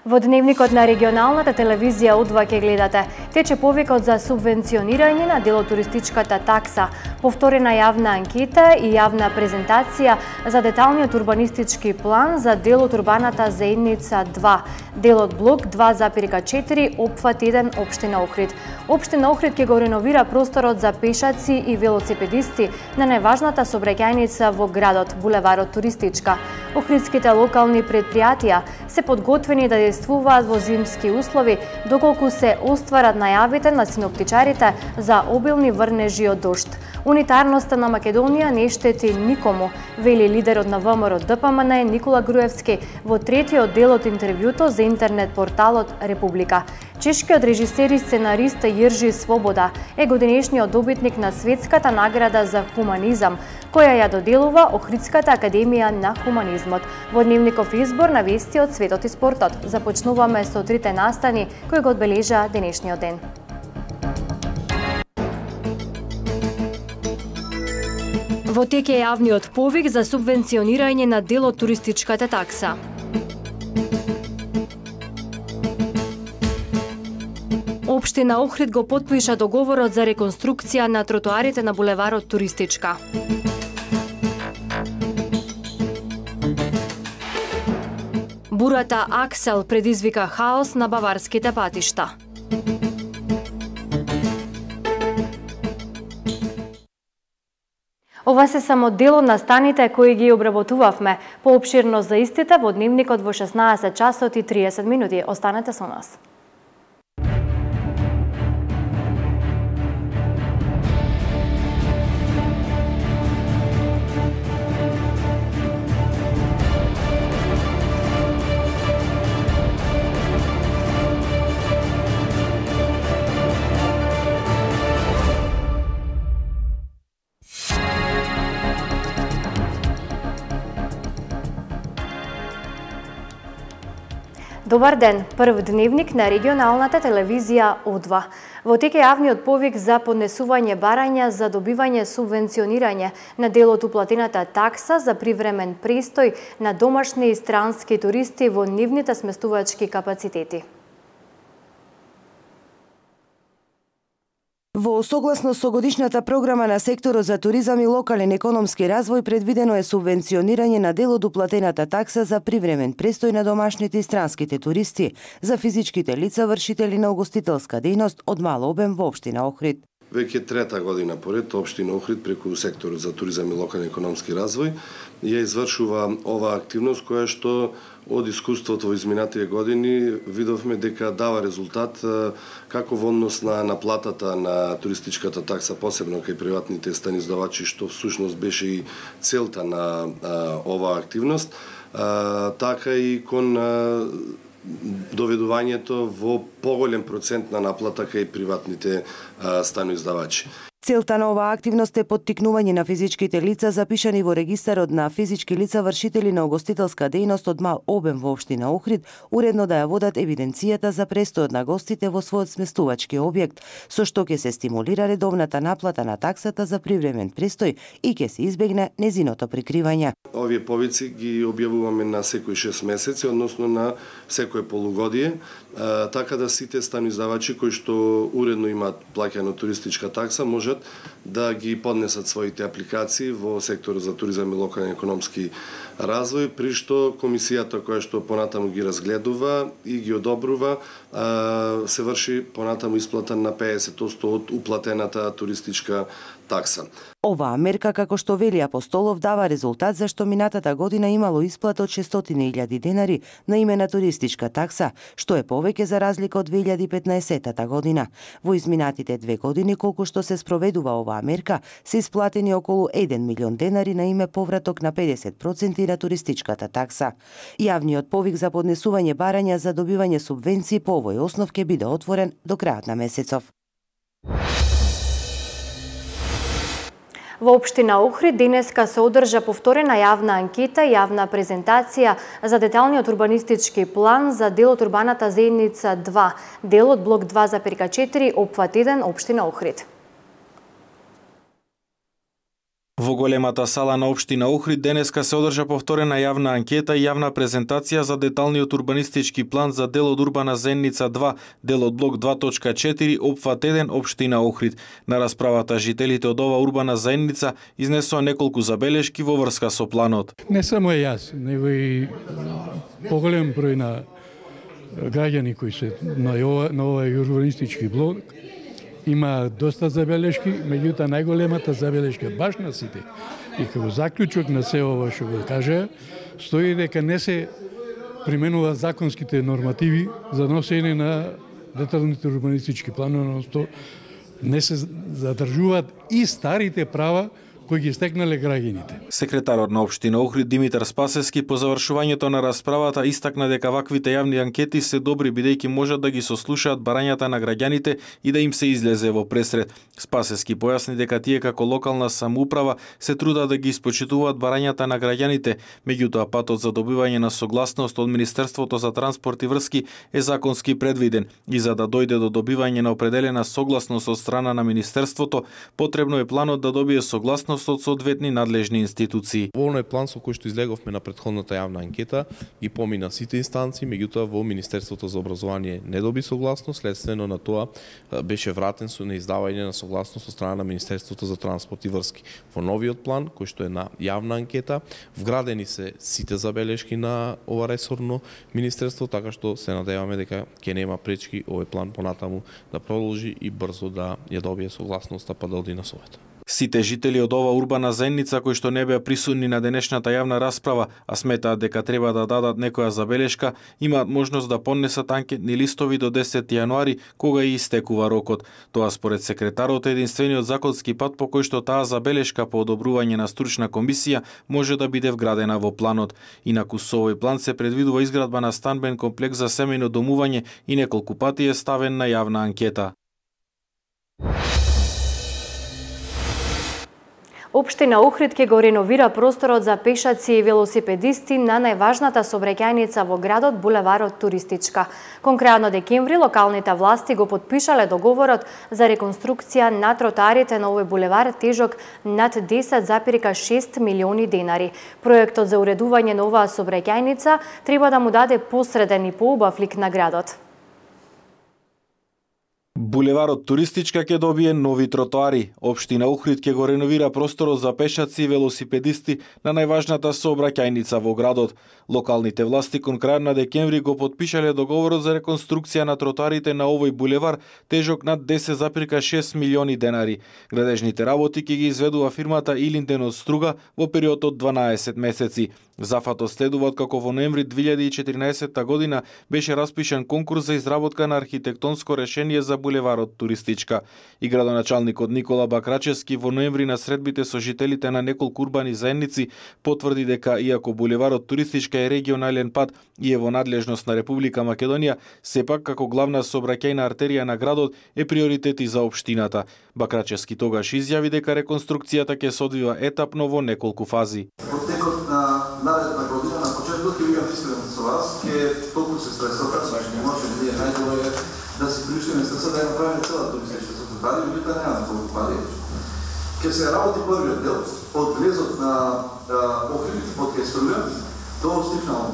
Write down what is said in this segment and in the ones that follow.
Во дневникот на регионалната телевизија Удва ќе гледате. Тече повикот за субвенционирање на дел од туристичката такса, повторена јавна анкета и јавна презентација за деталниот урбанистички план за дел од урбаната заедница 2, дел од блок 2,4, опфат 1 општина Охрид. Општина Охрид ќе го реновира просторот за пешаци и велосипедисти на најважната сообраќајница во градот, булеварот Туристичка. Охридските локални предпријатија се подготвени да действуваат во зимски услови, доколку се остварат најавите на синоптичарите за обилни врнежи од дожд. Унитарноста на Македонија не штети никому, вели лидерот на ВМРО ДПМН Никола Груевски во третиот дел од интервјуто за интернет порталот Република. Чешкиот режисер и сценарист Јиржи Свобода е годинешниот добитник на Светската награда за хуманизам, која ја доделува Охридската академија на хуманизмот. Во дневников избор на вести од светот и спортот започнуваме со трите настани кои го одбележа денешниот ден. Во тек е јавниот повик за субвенционирање на дел од туристичката такса. Општина Охрид го потпиша договорот за реконструкција на тротоарите на булеварот Туристичка. Бурата Аксел предизвика хаос на баварските патишта. Ова се само дел од настаните кои ги обработувавме. Поопширно за истите во дневникот во 16 часот и 30 минути. Останете со нас. Добар ден, прв дневник на регионалната телевизија Удва. Во тек е јавниот повик за поднесување барања за добивање субвенционирање на дел од уплатената такса за привремен престој на домашни и странски туристи во нивните сместувачки капацитети. Во согласно со годишната програма на секторот за туризам и локален економски развој предвидено е субвенционирање на дел од уплатената такса за привремен престој на домашните и странските туристи за физичките лица вршители на угостителска дејност од мал обем во општина Охрид. Веќе трета година поред општина Охрид преку секторот за туризам и локален економски развој ја извршува оваа активност која што од искуството во изминатите години видовме дека дава резултат како во однос на наплатата на туристичката такса, посебно кај приватните станиздавачи, што всушност беше и целта на оваа активност, така и кон доведувањето во поголем процент на наплата кај приватните станоиздавачи. Целта на оваа активност е поттикнување на физичките лица запишани во регистарот на физички лица вршители на угостителска дејност од мал обем во општина Охрид, уредно да ја водат евиденцијата за престојот на гостите во својот сместувачки објект, со што ќе се стимулира редовната наплата на таксата за привремен престој и ќе се избегне незиното прикривање. Овие повици ги објавуваме на секои 6 месеци, односно на секое полугодие, така да сите станоиздавачи кои што уредно имаат плаќано туристичка такса можат да ги поднесат своите апликации во секторот за туризам и локален економски развој, при што комисијата која што понатаму ги разгледува и ги одобрува, се врши понатаму исплата на 50% од уплатената туристичка такса. Оваа мерка, како што вели Апостолов, дава резултат зашто минатата година имало исплата од 600.000 денари на име на туристичка такса, што е повеќе за разлика од 2015 година. Во изминатите 2 години, колку што се спроведува оваа мерка, се исплатени околу 1 милион денари на име повраток на 50% на туристичката такса. Јавниот повик за поднесување барања за добивање субвенции по овој основ ќе биде отворен до крајот на месецов. Во општина Охрид денеска се одржа повторена јавна анкета и јавна презентација за деталниот урбанистички план за дел од урбаната заедница 2, дел од блок 2,4, опфат 1, општина Охрид. Во големата сала на општина Охрид денеска се одржа повторена јавна анкета и јавна презентација за деталниот урбанистички план за дел од урбана Зеница 2, дел од блок 2.4, опфат 1, општина Охрид. На расправата жителите од ова урбана заедница изнесоа неколку забелешки во врска со планот. Не само јас, него и поголем број на граѓани кои се на овој урбанистички блок има доста забелешки, меѓутоа најголемата забелешка баш на сите и како заклучок на се ова што го кажа, стои дека не се применува законските нормативи за носење на деталните урбанистички планови, односно не се задржуваат и старите права кои ги стекнале граѓаните. Секретарот на општина Охрид Димитар Спасевски по завршувањето на расправата истакна дека ваквите јавни анкети се добри бидејќи можат да ги сослушаат барањата на граѓаните и да им се излезе во пресред. Спасевски појасни дека тие како локална самоуправа се трудат да ги испочитуваат барањата на граѓаните, меѓутоа патот за добивање на согласност од Министерството за транспорт и врски е законски предвиден и за да дојде до добивање на определена согласност од страна на Министерството, потребно е планот да добие согласност од соодветни надлежни институции. Овој план со кој што излеговме на претходната јавна анкета и помина сите инстанции, меѓутоа во Министерството за образование не доби согласност, следствено на тоа беше вратен со неиздавање на согласност од страна на Министерството за транспорт и врски. Во новиот план, кој што е на јавна анкета, вградени се сите забелешки на ова ресорно министерство, така што се надеваме дека ќе нема пречки овој план понатаму да продолжи и брзо да ја добие согласноста па да оди на совет. Сите жители од ова урбана заедница кои што не беа присутни на денешната јавна расправа, а сметаат дека треба да дадат некоја забелешка, имаат можност да поднесат анкетни листови до 10 јануари, кога и истекува рокот. Тоа според секретарот е единствениот законски пат по кој што таа забелешка по одобрување на стручна комисија може да биде вградена во планот. Инаку со овој план се предвидува изградба на станбен комплекс за семејно домување и неколку пати е ставен на јавна анкета. Општина Охрид ќе го реновира просторот за пешаци и велосипедисти на најважната сообраќајница во градот, булеварот Туристичка. Кон крајот на декември локалните власти го потпишале договорот за реконструкција на тротоарите на овој булевар тежок над 10,6 милиони денари. Проектот за уредување на оваа сообраќајница треба да му даде посреден и поубав лик на градот. Булеварот Туристичка ќе добие нови тротоари. Општина Охрид ќе го реновира просторот за пешаци и велосипедисти на најважната сообраќајница во градот. Локалните власти кон крајот на декември го потпишале договорот за реконструкција на тротоарите на овој булевар тежок над 10,6 милиони денари. Градежните работи ќе ги изведува фирмата Илинден од Струга во период од 12 месеци. Зафатот следува како во ноември 2014 година беше распишан конкурс за изработка на архитектонско решение за булеварот Туристичка. И градоначалникот Никола Бакрачевски во ноември на средбите со жителите на неколку урбани заедници потврди дека иако булеварот Туристичка е регионален пат и е во надлежност на Република Македонија, сепак како главна сообраќајна артерија на градот е приоритет и за општината. Бакрачевски тогаш изјави дека реконструкцијата ќе се одвива етапно во неколку фази. Наредна година, на почетокот ќе бидам искрен со вас, ќе толку се средствата, значи не може ние најдобро да си приуштиме средства да ја направиме цела туристичка соцветари, меѓутоа немаме толку пари. Ќе се работи првиот дел од влезот на Охрид, од Кеструлја до Стифнало.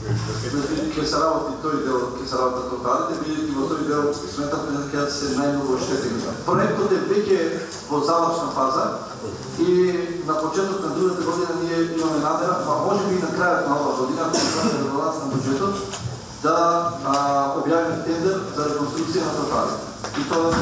Ќе се работи тој дел, ќе се работат тротоарите, бидејќи во тој дел сметавме дека ќе се најмногу оштетени. Проектот е веќе во завршна фаза и на почеток на другата година ние имаме намера, а може би и на крајот на оваа година, кога се ребаланс на буџетот, да објавиме тендер за реконструкција на тротоарите. И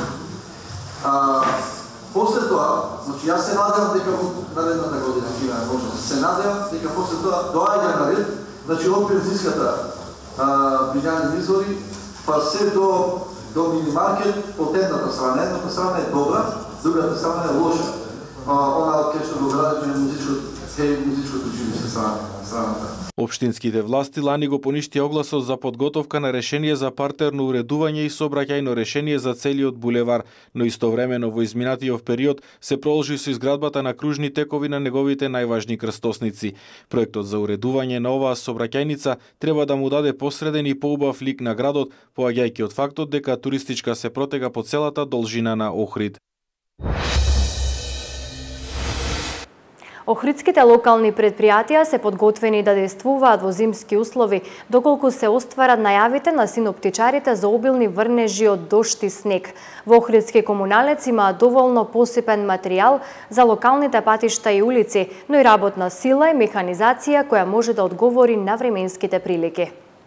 тоа после тоа, значи јас се надевам дека во наредната година ќе имаме можност. Се надевам дека после тоа доаѓа на ред, значи од бензинската билјани извори, па се до минимаркет од едната страна. Едната страна е добра, другата страна е лоша. Она од кај што го градиме музичкото училиште страната. Општинските власти лани го поништија огласот за подготовка на решение за партерно уредување и сообраќајно решение за целиот булевар, но истовремено во изминатиот период се продолжи со изградбата на кружни текови на неговите најважни крстосници. Проектот за уредување на оваа сообраќајница треба да му даде посреден и поубав лик на градот, поаѓајќи од фактот дека туристичка се протега по целата должина на Охрид. Охридските локални предпријатија се подготвени да действуваат во зимски услови, доколку се остварат најавите на синоптичарите за обилни врнежи од дожд и снег. Во Охридски комуналец има доволно посипен материјал за локалните патишта и улици, но и работна сила и механизација која може да одговори на временските прилики.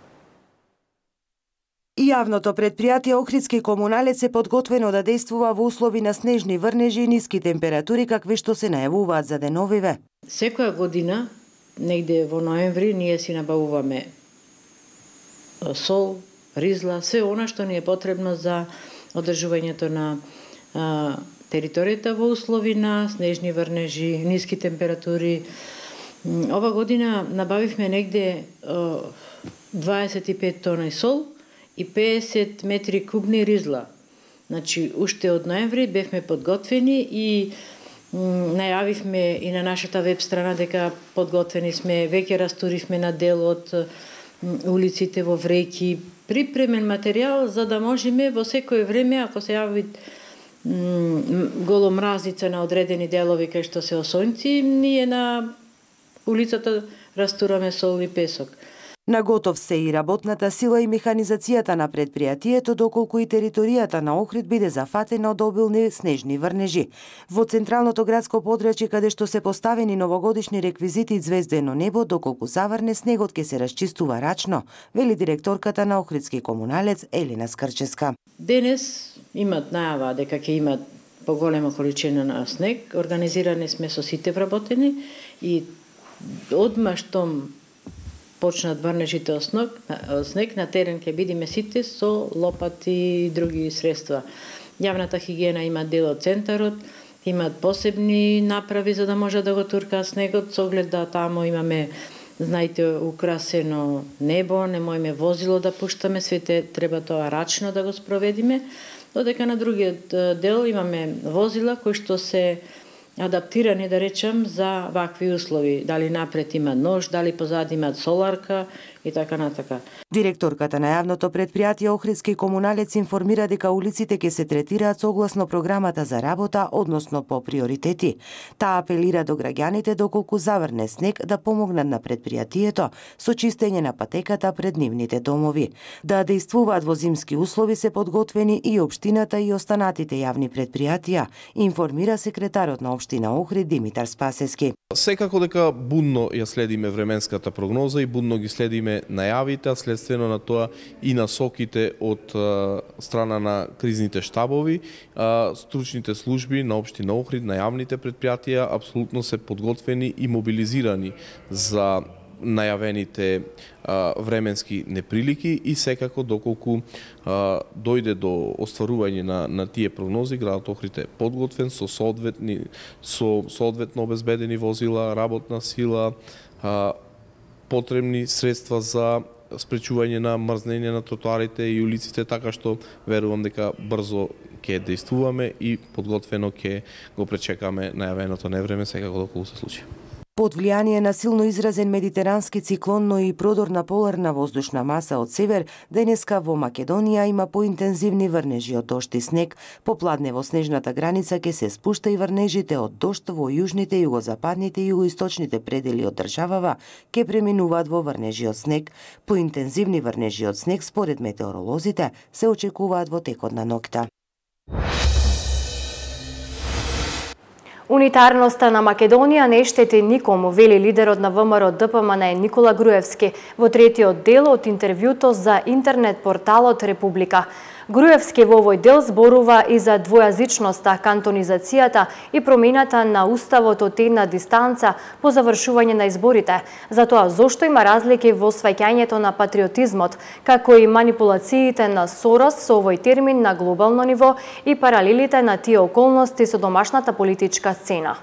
И јавното предпријатие Охридски комуналец е подготвено да действува во услови на снежни врнежи и ниски температури какви што се најавуваат за деновиве. Секоја година, негде во ноември, ние си набавуваме сол, ризла, се она што ни е потребно за одржувањето на територијата во услови на снежни врнежи, ниски температури. Ова година набавивме негде 25 тони сол и 50 метри кубни ризла. Значи, уште од ноември бевме подготвени и најавивме и на нашата веб страна дека подготвени сме, веќе растуривме на дел од улиците во вреќи, припремен материјал за да можеме во секое време, ако се јави голомразница на одредени делови кај што се осонци, ние на улицата растураме сол и песок. На готов се и работната сила и механизацијата на предпријатието, доколку и територијата на Охрид биде зафатена од обилни снежни врнежи. Во централното градско подрачје, каде што се поставени новогодишни реквизити и звездено небо, доколку заврне, снегот ќе се расчистува рачно, вели директорката на Охридски комуналец Елина Скрческа. Денес имат најава дека ќе имат поголема количина на снег. Организирани сме со сите вработени и одма штом почнат врнежите од снег, на терен ќе бидеме сите со лопати и други средства. Јавната хигиена има дел од центарот, имат посебни направи за да може да го туркаат снегот, со оглед да таму имаме, знаете, украсено небо, не можеме возило да пуштаме, свете треба тоа рачно да го спроведиме, додека на другиот дел имаме возила кои што се адаптирани, да речем, за вакви услови. Дали напред има нож, дали позади имат соларка и така натака. Директорката на јавното предпријатие Охридски комуналец информира дека улиците ќе се третираат согласно програмата за работа, односно по приоритети. Таа апелира до граѓаните доколку заврне снег да помогнат на предпријатието со чистење на патеката пред нивните домови. Да действуваат во зимски услови се подготвени и општината и останатите јавни предпријатија, информира секретарот на општина Охрид Димитар Спасески. Секако дека будно ја следиме временската прогноза и будно ги следиме најавите, а следствено на тоа и насоките од страна на кризните штабови, стручните служби на општина Охрид, на јавните предпријатија апсолутно се подготвени и мобилизирани за најавените временски неприлики и секако доколку дојде до остварување на тие прогнози, градот Охрид е подготвен со соодветно обезбедени возила, работна сила, потребни средства за спречување на мрзнење на тротоарите и улиците, така што верувам дека брзо ќе действуваме и подготвено ќе го пречекаме најавеното невреме секако доколку се случи. Под влијание на силно изразен медитерански циклон, но и продорна поларна воздушна маса од север, денеска во Македонија има поинтензивни врнежи од дожд и снег. Попладне во снежната граница ќе се спушта и врнежите од дожд во јужните, југозападните и југоисточните предели од државава ќе преминуваат во врнежи од снег. Поинтензивни врнежи од снег според метеоролозите се очекуваат во текот на ноќта. Унитарноста на Македонија не штети никому, вели лидерот на ВМРО ДПМН Никола Груевски во третиот дел од интервјуто за интернет порталот Република. Груевски во овој дел зборува и за двојазичноста, кантонизацијата и промената на уставот од една дистанца по завршување на изборите, за тоа зошто има разлики во сваќањето на патриотизмот, како и манипулациите на Сорос со овој термин на глобално ниво и паралелите на тие околности со домашната политичка сцена.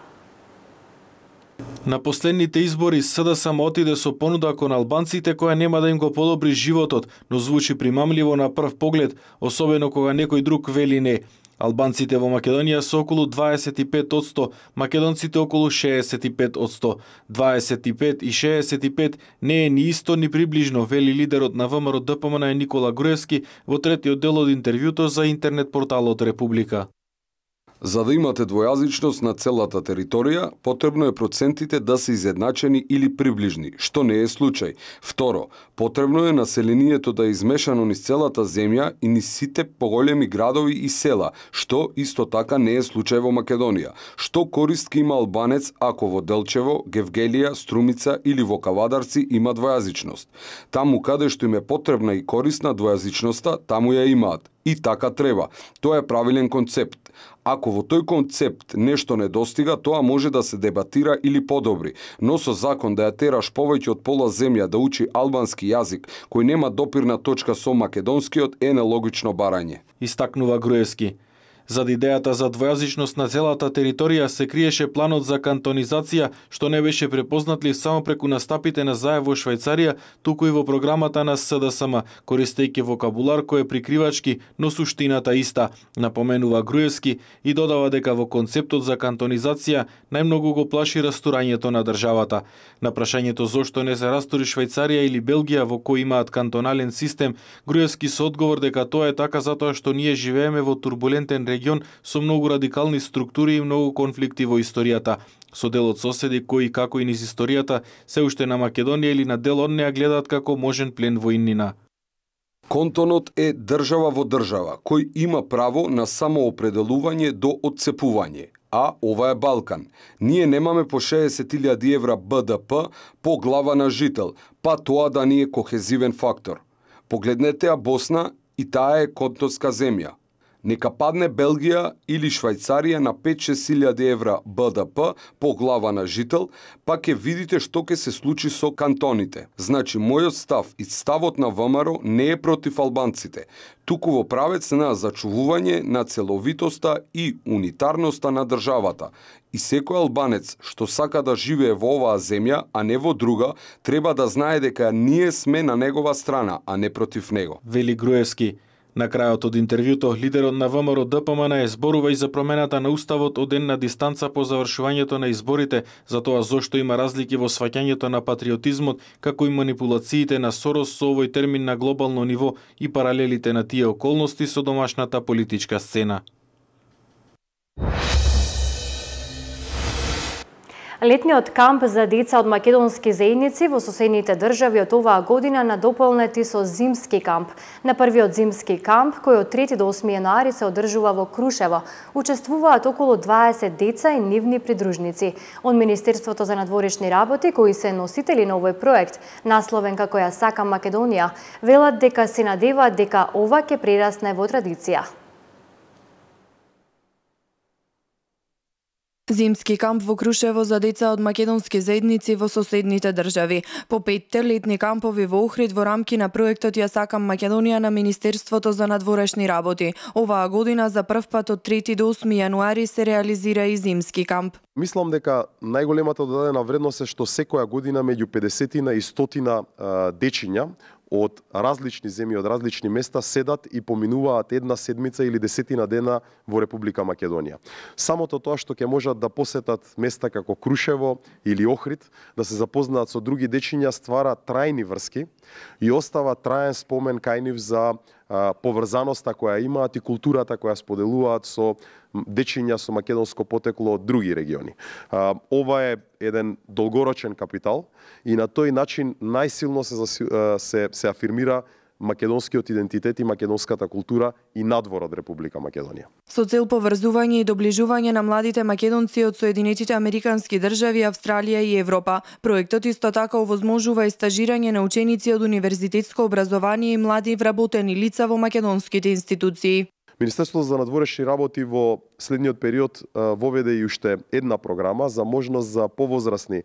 На последните избори СДСМ отиде со понуда кон албанците која нема да им го подобри животот, но звучи примамливо на прв поглед, особено кога некој друг вели не. Албанците во Македонија се околу 25%, македонците околу 65%. 25 и 65 не е ни исто ни приближно, вели лидерот на ВМРО ДПМН Никола Груевски во третиот дел од интервјуто за интернет порталот Република. За да имате двојазичност на целата територија, потребно е процентите да се изедначени или приближни, што не е случај. Второ, потребно е населението да е измешано низ целата земја и низ сите поголеми градови и села, што исто така не е случај во Македонија. Што корист ке има албанец ако во Делчево, Гевгелија, Струмица или во Кавадарци има двојазичност? Таму каде што им е потребна и корисна двојазичноста, таму ја имаат. И така треба. Тоа е правилен концепт. Ако во тој концепт нешто не достига, тоа може да се дебатира или подобри, но со закон да ја тераш повеќе од пола земја да учи албански јазик, кој нема допирна точка со македонскиот, е нелогично барање. Истакнува Груевски. Зад идејата за двојазичност на целата територија се криеше планот за кантонизација, што не беше препознатлив само преку настапите на Заев во Швајцарија, туку и во програмата на СДСМ, користејќи вокабулар кој е прикривачки, но суштината иста, напоменува Груевски и додава дека во концептот за кантонизација најмногу го плаши растурањето на државата. На прашањето зошто не се растури Швајцарија или Белгија во кои имаат кантонален систем, Груевски со одговор дека тоа е така затоа што ние живееме во турбулентен регион со многу радикални структури и многу конфликти во историјата, со дел од соседи кои, како и низ историјата, се уште на Македонија или на дел од неа гледаат како можен плен во иднина. Контонот е држава во држава, кој има право на самоопределување до отцепување. А ова е Балкан. Ние немаме по 60.000 евра БДП по глава на жител, па тоа да ни е кохезивен фактор. Погледнете ја Босна и таа е контонска земја. Нека падне Белгија или Швајцарија на 5-6.000 евра БДП по глава на жител, па ќе видите што ќе се случи со кантоните. Значи, мојот став и ставот на ВМРО не е против албанците, туку во правец на зачувување на целовитоста и унитарноста на државата. И секој албанец што сака да живее во оваа земја, а не во друга, треба да знае дека ние сме на негова страна, а не против него. Вели Груевски. На крајот од интервјуто, лидерот на ВМРО ДПМН зборува и за промената на уставот од ден на дистанца по завршувањето на изборите, за тоа зошто има разлики во сваќањето на патриотизмот, како и манипулациите на Сорос со овој термин на глобално ниво и паралелите на тие околности со домашната политичка сцена. Летниот камп за деца од македонски заедници во соседните држави од оваа година надополнети со зимски камп. На првиот зимски камп, кој од 3 до 8 јануари се одржува во Крушево, учествуваат околу 20 деца и нивни придружници. Од Министерството за надворешни работи, кои се носители на овој проект, насловен како Ја сакам Македонија, велат дека се надеваат дека ова ќе прерасне во традиција. Зимски камп во Крушево за деца од македонски заедници во соседните држави. По 5 летни кампови во Охрид во рамки на проектот Ја сакам Македонија на Министерството за надворешни работи. Оваа година за прв пат од 3 до 8 јануари се реализира и зимски камп. Мислам дека најголемата додадена вредност е што секоја година меѓу 50 и 100 дечиња од различни земји, од различни места седат и поминуваат една седмица или 10 дена во Република Македонија. Самото тоа што ќе можат да посетат места како Крушево или Охрид, да се запознаат со други дечиња, ствара трајни врски и остава траен спомен кај нив за поврзаноста која имаат и културата која споделуваат со дечиња со македонско потекло од други региони. Ова е еден долгорочен капитал и на тој начин најсилно се афирмира македонскиот идентитет и македонската култура и надвор од Република Македонија. Со цел поврзување и доближување на младите македонци од Соединетите Американски држави, Австралија и Европа, проектот исто така овозможува и стажирање на ученици од универзитетско образование и млади вработени лица во македонските институции. Министерството за надворешни работи во следниот период воведе и уште една програма за можност за повозрасни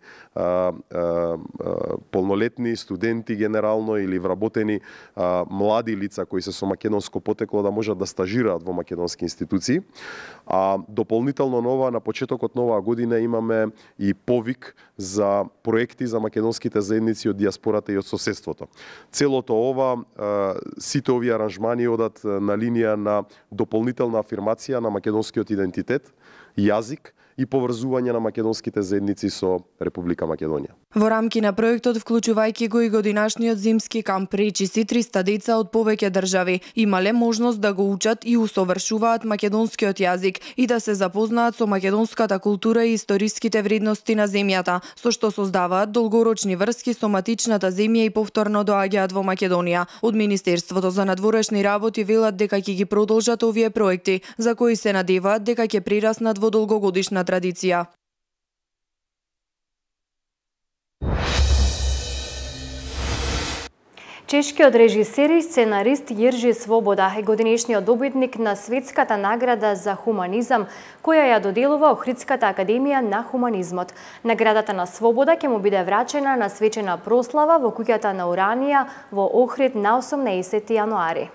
полнолетни студенти генерално или вработени млади лица кои се со македонско потекло да можат да стажираат во македонски институции. А дополнително на почетокот на оваа година имаме и повик за проекти за македонските заедници од диаспората и од соседството. Целото ова, сите овие аранжмани одат на линија на дополнителна афирмација на македонскиот идентитет, јазик и поврзување на македонските заедници со Република Македонија. Во рамки на проектот, вклучувајќи го и годинашниот зимски камп, речиси 300 деца од повеќе држави имале можност да го учат и усовршуваат македонскиот јазик и да се запознаат со македонската култура и историските вредности на земјата, со што создаваат долгорочни врски со матичната земја и повторно доаѓаат во Македонија. Од Министерството за надворешни работи велат дека ќе ги продолжат овие проекти, за кои се надеваат дека ќе прераснат во долгогодишна традиција. Чешкиот режисер и сценарист Јиржи Свобода е годинешниот добитник на Светската награда за хуманизам, која ја доделува Охридската академија на хуманизмот. Наградата на Свобода ќе му биде врачена на свечена прослава во куќата на Уранија во Охрид на 18 јануари.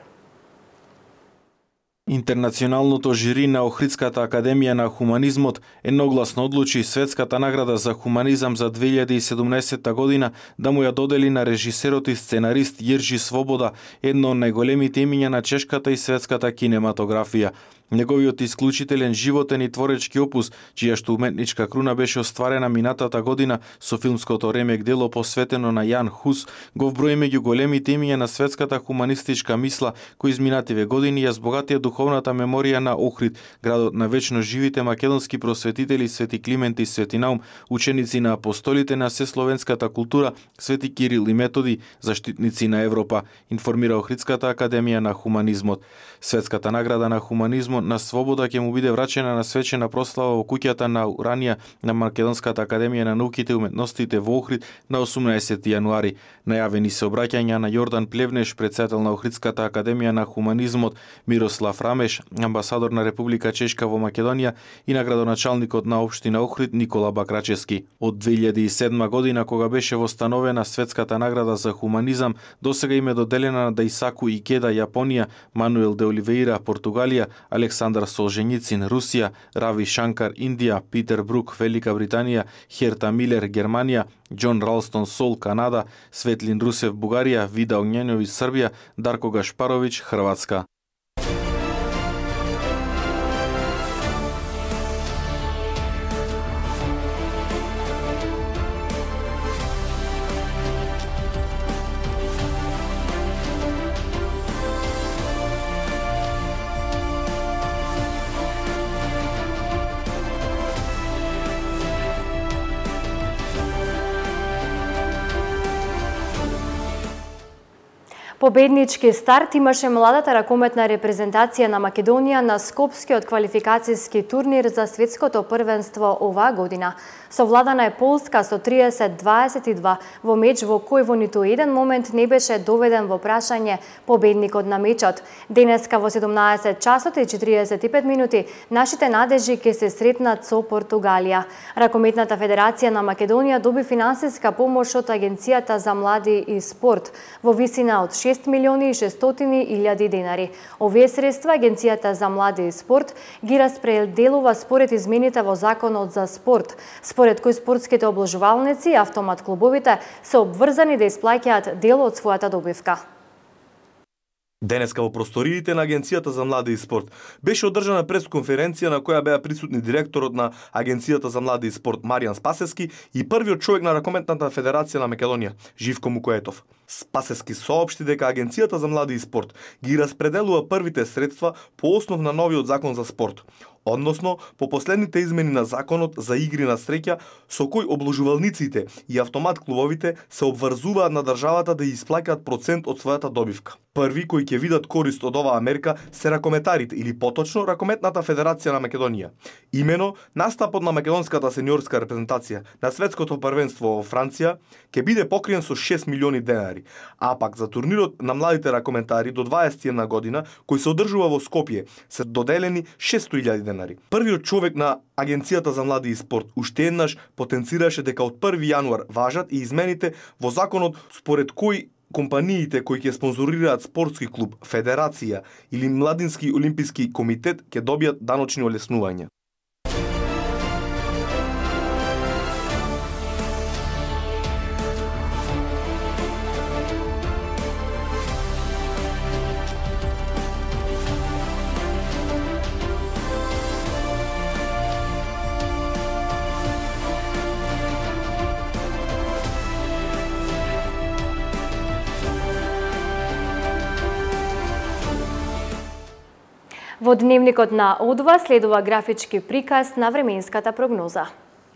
Интернационалното жири на Охридската академија на хуманизмот едногласно одлучи Светската награда за хуманизам за 2017 година да му ја додели на режисерот и сценарист Јиржи Свобода, едно од најголемите имиња на чешката и светската кинематографија. Неговиот исклучителен животен и творечки опус, чија што уметничка круна беше остварена минатата година со филмското ремек дело посветено на Јан Хус, го вброи меѓу големите имиња на светската хуманистичка мисла, кои изминативе години ја збогатија духовната меморија на Охрид, градот на вечно живите македонски просветители Свети Климент и Свети Наум, ученици на апостолите на сесловенската култура Свети Кирил и Методи, заштитници на Европа, информира Охридската академија на хуманизмот. Светската награда на хуманизмот на Свобода ќе му биде врачена на свечена прослава во куќата на Уранија на Македонската академија на науките и уметностите во Охрид на 18 јануари. Најавени се обраќања на Јордан Плевнеш, председател на Охридската академија на хуманизмот, Мирослав Рамеш, амбасадор на Република Чешка во Македонија и на градоначалникот на општина Охрид Никола Бакрачевски. Од 2007 година, кога беше востановена Светската награда за хуманизам, досега им е доделена на Даисаку Икеда, Јапонија, Мануел де Оливеира, Португалија, Александар Солженицин, Русија, Рави Шанкар, Индија, Питер Брук, Велика Британија, Херта Милер, Германија, Џон Ралстон Сол, Канада, Светлин Русев, Бугарија, Вида Огњеновиќ, Србија, Дарко Гашпаровиќ, Хрватска. Победнички старт имаше младата ракометна репрезентација на Македонија на Скопскиот квалификацијски турнир за светското првенство оваа година. Совладана е Полска со 30-22 во меч во кој во ниту еден момент не беше доведен во прашање победникот на мечот. Денеска во 17 часот и 45 минути нашите надежи ќе се сретнат со Португалија. Ракометната федерација на Македонија доби финансиска помош од Агенцијата за млади и спорт во висина од 6.600.000 денари. Овие средства Агенцијата за млади и спорт ги распределува според измените во Законот за спорт, според кој спортските обложувалници и автомат клубовите се обврзани да исплаќаат дел од својата добивка. Денеска во просториите на Агенцијата за млади и спорт беше одржана пресконференција на која беа присутни директорот на Агенцијата за млади и спорт Маријан Спасевски и првиот човек на Ракометната федерација на Македонија, Живко Мукоетов. Спасевски соопшти дека Агенцијата за млади и спорт ги распределува првите средства по основ на новиот закон за спорт, односно по последните измени на законот за игри на среќа со кој обложувалниците и автомат клубовите се обврзуваат на државата да исплаќаат процент од својата добивка. Први кои ќе видат корист од оваа мерка се ракометарите или поточно Ракометната федерација на Македонија. Имено настапот на македонската сениорска репрезентација на светското првенство во Франција ќе биде покриен со 6 милиони денари, а пак за турнирот на младите ракометари до 21 година кој се одржува во Скопје се доделени 600.000 денари. Првиот човек на Агенцијата за млади и спорт уште еднаш потенцираше дека од 1 јануар важат и измените во законот според кој компаниите кои ќе спонзорираат спортски клуб, федерација или младински олимписки комитет ќе добијат даночни олеснувања. Во дневникот на О2 следува графички приказ на временската прогноза.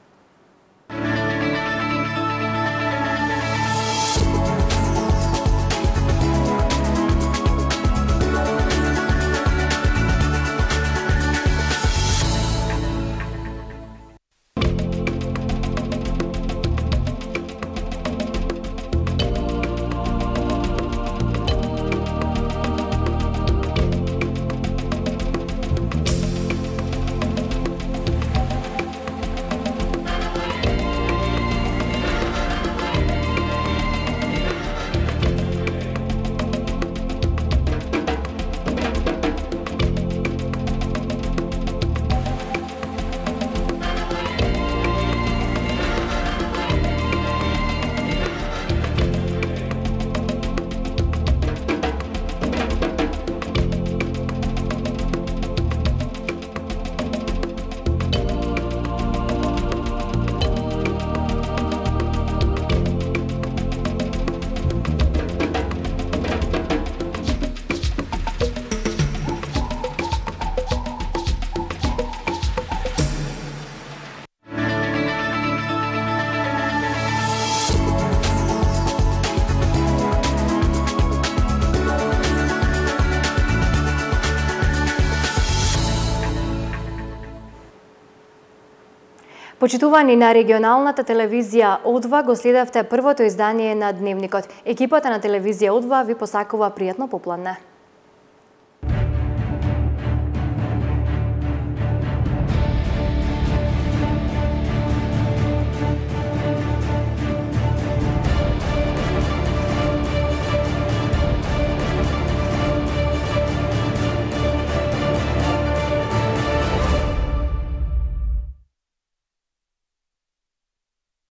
Почитувани на регионалната телевизија О2 го следевте првото издание на Дневникот. Екипата на телевизија О2 ви посакува пријатно попладне.